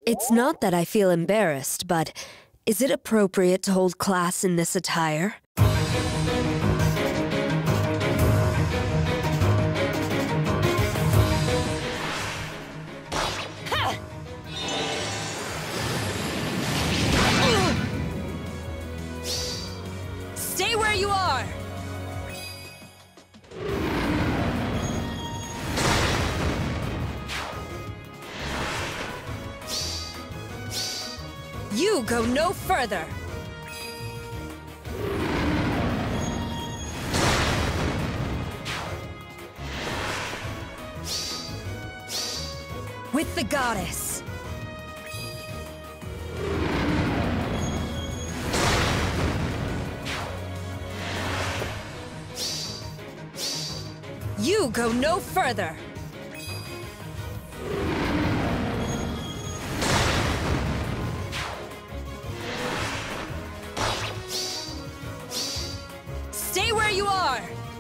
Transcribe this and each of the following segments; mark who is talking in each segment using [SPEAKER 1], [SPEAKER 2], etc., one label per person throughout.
[SPEAKER 1] It's not that I feel embarrassed, but is it appropriate to hold class in this attire?
[SPEAKER 2] Stay where you are! You go no further! With the goddess! You go no further! Stay where you are!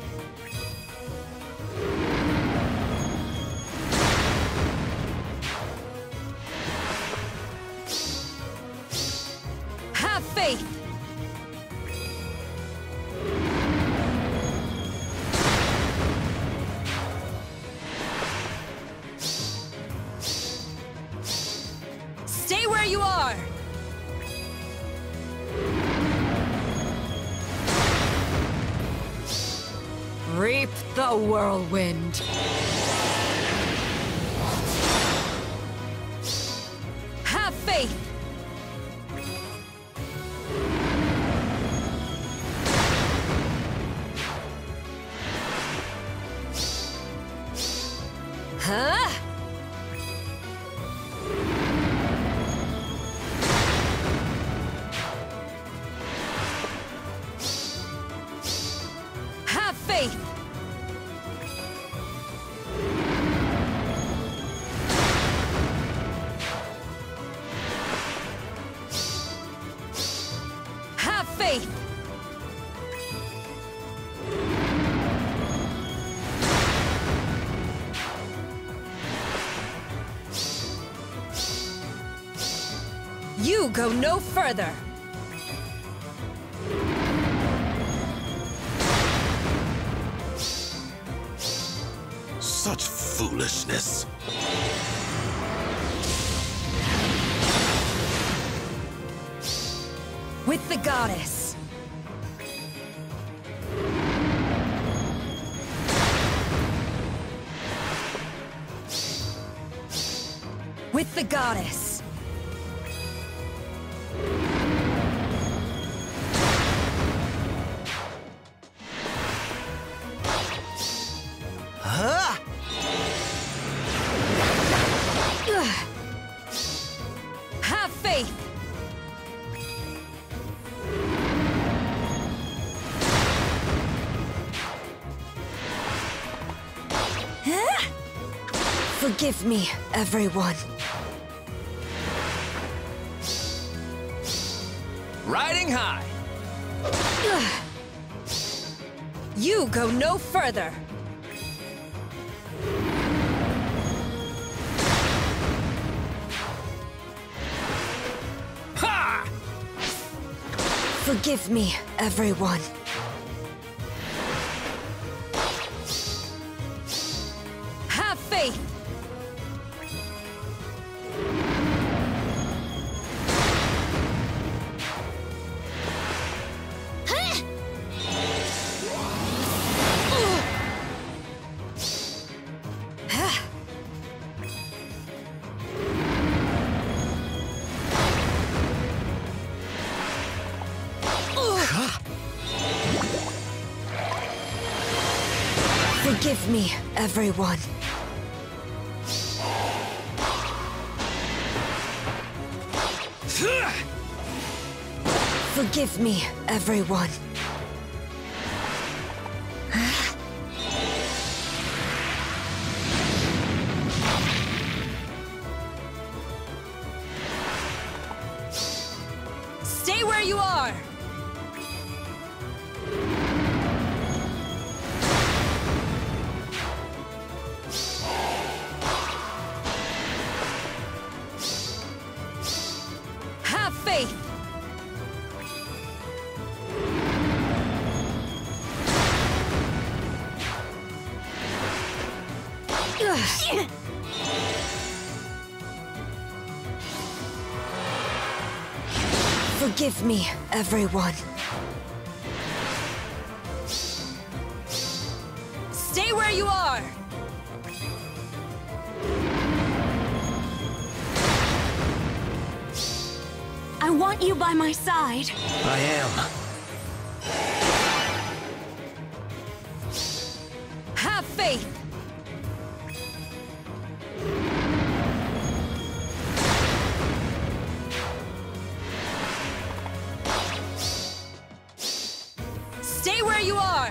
[SPEAKER 2] Have faith! Stay where you are! Reap the whirlwind! Have faith! Huh? Have faith! Have faith! You go no further!
[SPEAKER 3] Such foolishness.
[SPEAKER 2] With the goddess! With the goddess!
[SPEAKER 3] Huh?
[SPEAKER 2] Have faith!
[SPEAKER 1] Forgive me, everyone.
[SPEAKER 3] Riding high.
[SPEAKER 2] You go no further!
[SPEAKER 3] Ha!
[SPEAKER 1] Forgive me, everyone.
[SPEAKER 2] Have faith!
[SPEAKER 1] Forgive me, everyone. Forgive me, everyone.
[SPEAKER 2] Stay where you are! faith!
[SPEAKER 1] Forgive me, everyone.
[SPEAKER 2] Stay where you are!
[SPEAKER 4] I want you by my side.
[SPEAKER 3] I am.
[SPEAKER 2] Have faith! Stay where you are!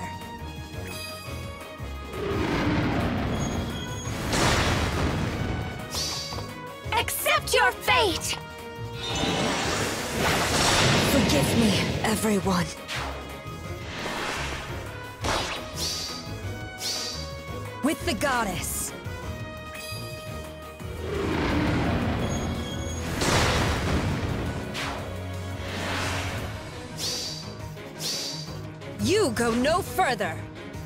[SPEAKER 4] Accept your fate!
[SPEAKER 1] Forgive me, everyone.
[SPEAKER 2] With the goddess! You go no further!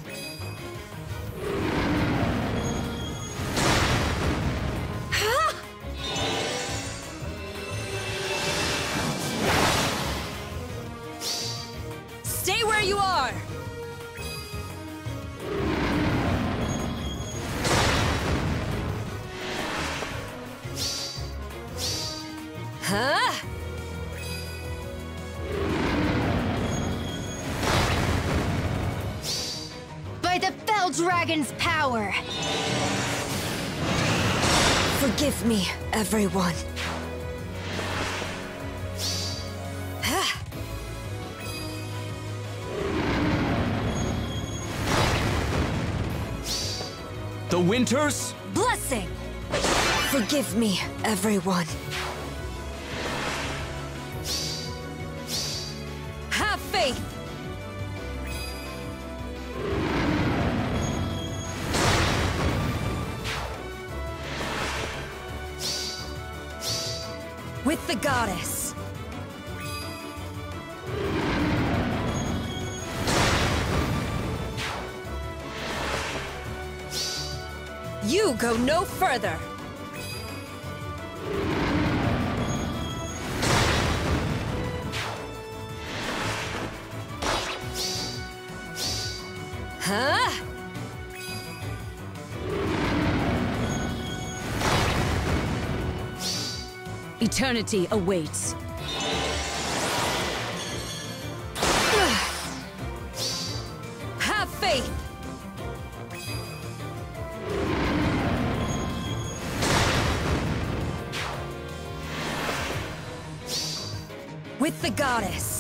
[SPEAKER 2] Stay where you are! Huh?
[SPEAKER 4] By the Fell Dragon's power!
[SPEAKER 1] Forgive me, everyone.
[SPEAKER 3] The Winters?
[SPEAKER 2] Blessing!
[SPEAKER 1] Forgive me, everyone.
[SPEAKER 2] Have faith! With the goddess! You go no further! Huh? Eternity awaits. Have faith! With the goddess.